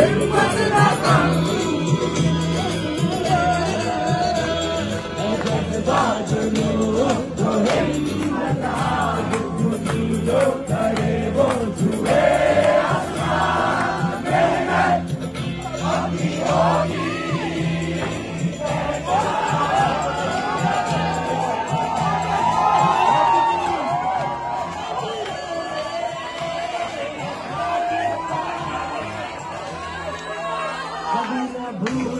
हिम्मत न कम जज्बाजुनू तो हिम्मत बुद्धि जो करे वो जुए आसमान मेहनत अभी होगी कभी न भूल